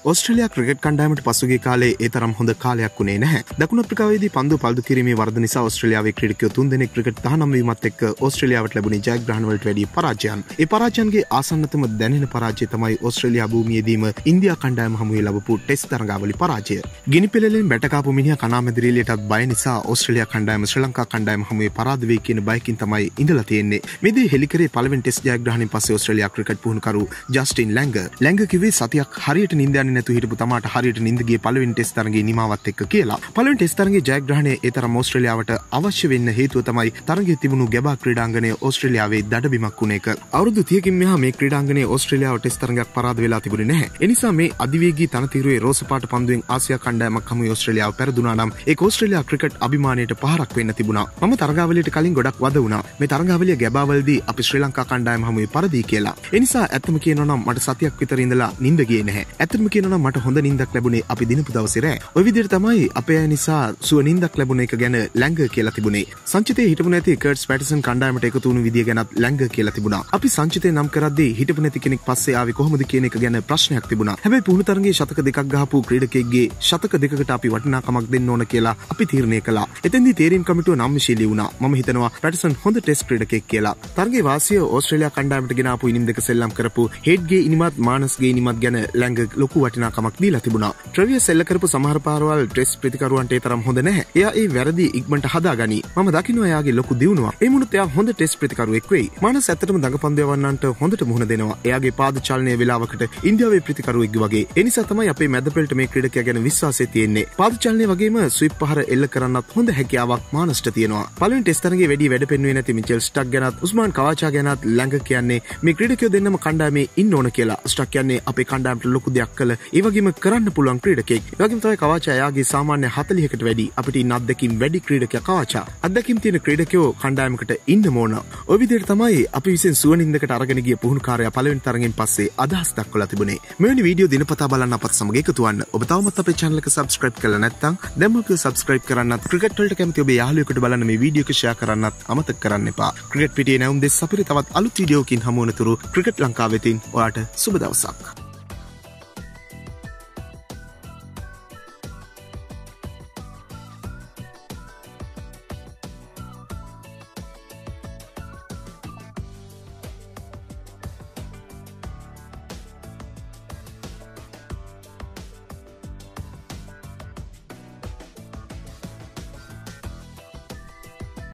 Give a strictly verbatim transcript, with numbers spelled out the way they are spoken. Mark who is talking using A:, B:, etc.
A: Australia cricket කණ්ඩායමට පසුගිය කාලේ ඒ තරම් හොඳ කාලයක් වුණේ නැහැ. දකුණු අප්‍රිකාවේදී පන්දු පල්දු කිරීමේ වරද නිසා ඕස්ට්‍රේලියාවේ ක්‍රීඩකයෝ තුන් දෙනෙක් ක්‍රිකට් දහනව වීමත් එක්ක ඕස්ට්‍රේලියාවට ලැබුණේ ජයග්‍රහණ වලට වැඩි පරාජයන්. ඒ පරාජයන්ගේ ආසන්නතම දැනෙන පරාජය තමයි ඕස්ට්‍රේලියා භූමියේදීම ඉන්දියා කණ්ඩායම හමුවේ ලැබපු ටෙස්ට් තරඟාවලි පරාජය. ගිනි පෙළෙලින් බැට කාපු මිනිහා කණාමැදිරියලටත් බය නිසා ඕස්ට්‍රේලියා කණ්ඩායම ශ්‍රී ලංකා කණ්ඩායම හමුවේ පරාද වෙයි කියන බයකින් තමයි ඉඳලා තියෙන්නේ. මේ දේ හෙලිකරේ පළවෙනි ටෙස්ට් ජයග්‍රහණයෙන් පස්සේ ඕස්ට්‍රේලියා ක්‍රිකට් පුහුණුකරු ජස්ටින් ලැංග. ලැංග කිව්වේ සතියක් හරියට නිින්ද යන්නේ නැතුව හිටපු තමාට හරියට නිින්ද ගියේ පළවෙනි ටෙස්ට් තරඟයේ නිමාවත් එක්ක කියලා. පළවෙනි ටෙස්ට් තරඟයේ ජයග්‍රහණය ඒ තරම් ඕස්ට්‍රේලියාවට අවශ්‍ය වෙන්න හේතුව තමයි තරඟයේ තිබුණු ගැබා ක්‍රීඩාංගණය ඕස්ට්‍රේලියාවේ දඩබිමක් වුණ එක. අවුරුදු තිහකින් මෙහා මේ ක්‍රීඩාංගණයේ ඕස්ට්‍රේලියාව ටෙස්ට් තරඟයක් පරාද වෙලා තිබුණේ නැහැ. ඒ නිසා මේ අධිවේගී තනතිරුවේ රෝස පාට පන්දුවෙන් ආසියා කණ්ඩායමක් හමුවේ ඕස්ට්‍රේලියාව පෙරදුනා නම් ඒක ඕස්ට්‍රේලියා ක්‍රිකට් අභිමානයට පහරක් වෙන්න තිබුණා. මම තරඟාවලියට කලින් ගොඩක් වද වුණා. මේ තරඟාවලිය ගැබාවලදී අපි ශ්‍රී ලංකා කණ්ඩායම හමුවේ පරදී කියලා. ඒ නිසා ඇත්තම කියනවා නම් මට සතියක් විතර ඉඳලා නිින්ද ගියේ නැහැ. ඇත්තටම කියනවා නම් මට හොඳ නිින්දක් ලැබුණේ අපි දිනපු දවසේ රෑ. ওই විදිහට තමයි අපේ අය නිසා සුව නිින්දක් ලැබුණ එක ගැන ලැංග කියලා තිබුණේ. සංචිතේ හිටපු නැති කර්ට්ස් පැටර්සන් කණ්ඩායමට එකතු වුණු විදිය ගැනත් ලැංග කියලා තිබුණා. අපි සංචිතේ නම් කරද්දී හිටපු නැති කෙනෙක් පස්සේ ආවේ කොහොමද කියන එක ගැන ප්‍රශ්නයක් තිබුණා. හැබැයි පුහුණු තරඟයේ ශතක දෙකක් ගහපු ක්‍රීඩකයෙක්ගේ ශතක දෙකකට අපි වටිනාකමක් දෙන්න ඕන කියලා අපි තීරණය කළා. එතෙන්දී තීරීම් කමිටුව නම්ශීලී වුණා. මම හිතනවා පැටර්සන් හොඳ ටෙස්ට් ක්‍රීඩකයෙක් කියලා. තරඟයේ වාසිය ඕස්ට්‍රේලියා කණ්ඩායමට ගෙන ආපු ඉනිම් දෙක සෙල්ලම් කරපු හෙඩ්ගේ ඉනිමත් මානස්ගේ ඉනිමත් ගැන ලැංග ලොකු වටිනාකමක් දීලා තිබුණා. ට්‍රෙවියස් සෙල්ල කරපු සමහර පාරවල් ටෙස්ට් ප්‍රතිකරුවන්ට ඒ තරම් හොඳ නැහැ. එයා ඒ වැරදි ඉක්මනට හදාගනි. මම දකින්නවා එයාගේ ලොකු දියුණුවක්. ඒ මුණුත් එයා හොඳ ටෙස්ට් ප්‍රතිකරුවෙක් වෙයි. මානස් ඇත්තටම දඟපන්දු යවන්නන්ට හොඳට මුහුණ දෙනවා. එයාගේ පාද චලනයේ වෙලාවකට ඉන්දියාවේ ප්‍රතිකරුවෙක් වගේ. ඒ නිසා තමයි අපේ මැද පෙළට මේ ක්‍රීඩකයා ගැන විශ්වාසය තියෙන්නේ. පාද චලනයේ වගේම ස්විප් පහර එල්ල කරන්නත් හොඳ හැකියාවක් මානස්ට තියෙනවා. පළවෙනි ටෙස්ට් තරඟයේ වැඩි වැඩ පෙන්වුවේ නැති මිචෙල් ස්ටක් ගැනත් උස්මාන් කවාචා ගැනත් ලැංග කියන්නේ මේ ක්‍රීඩකයෝ දෙන්නම කණ්ඩායමේ ඉන්න ඕන කියලා. ස්ටක් කියන්නේ අපේ කණ්ඩායමට ලොකු දෙයක් කළ ඒ වගේම කරන්න පුළුවන් ක්‍රීඩකයෙක්. ඒ වගේම තමයි කවාචා එයාගේ සාමාන්‍ය හතළිහකට වැඩි අපිට ඉන්න අත්දැකීම් වැඩි ක්‍රීඩකයා කවාචා. අත්දැකීම් තියෙන ක්‍රීඩකයෝ කණ්ඩායමකට ඉන්න ඕන. ඔය විදිහට තමයි අපි විසින් සුවනින්දකට අරගෙන ගිය පුහුණුකාරයා පළවෙනි තරගෙන් පස්සේ අදහස් දක්වලා තිබුණේ. මෙවැනි වීඩියෝ දිනපතා බලන්න අපත් සමග එකතු වන්න. ඔබ තවමත් අපේ channel එක subscribe කරලා නැත්නම් දැන්ම අපිව subscribe කරන්නත් ක්‍රිකට් වලට කැමති ඔබේ යාළුවෙකුට බලන්න මේ වීඩියෝ එක share කරන්නත් අමතක කරන්න එපා. ක්‍රිකට් පිටියේ නැවුම් දෙස් අපිට තවත් අලුත් වීඩියෝකින් හමු වනතුරු ක්‍රිකට් ලංකාවෙතින් ඔයාට සුබ දවසක්.